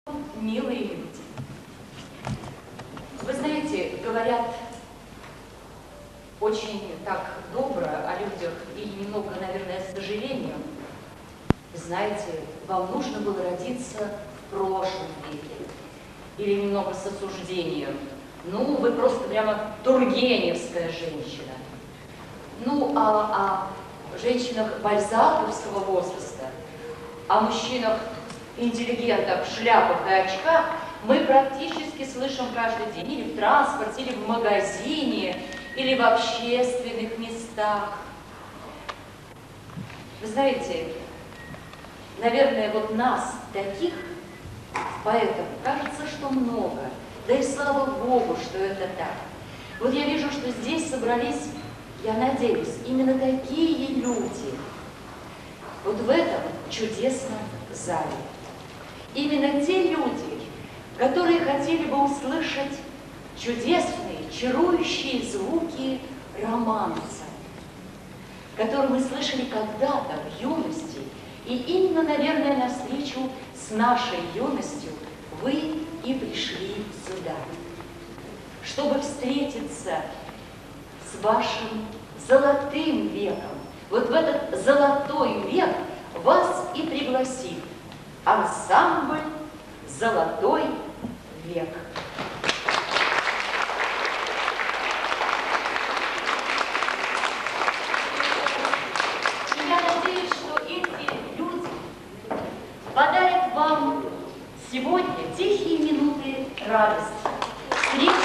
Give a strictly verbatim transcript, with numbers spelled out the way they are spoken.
Милые люди. Вы знаете, говорят очень так добро о людях и немного, наверное, с сожалением. Знаете, вам нужно было родиться в прошлом веке. Или немного с осуждением. Ну, вы просто прямо тургеневская женщина. Ну, а о женщинах бальзаковского возраста, о мужчинах интеллигентах в шляпах и очках мы практически слышим каждый день. Или в транспорте, или в магазине, или в общественных местах. Вы знаете, наверное, вот нас, таких поэтов, кажется, что много. Да и слава Богу, что это так. Вот я вижу, что здесь собрались, я надеюсь, именно такие люди. Вот в этом чудесном зале. Именно те люди, которые хотели бы услышать чудесные, чарующие звуки романса, которые мы слышали когда-то в юности, и именно, наверное, навстречу с нашей юностью вы и пришли сюда, чтобы встретиться с вашим золотым веком. Вот в этот золотой век вас и пригласит ансамбль «Золотой век». И я надеюсь, что эти люди подарят вам сегодня тихие минуты радости,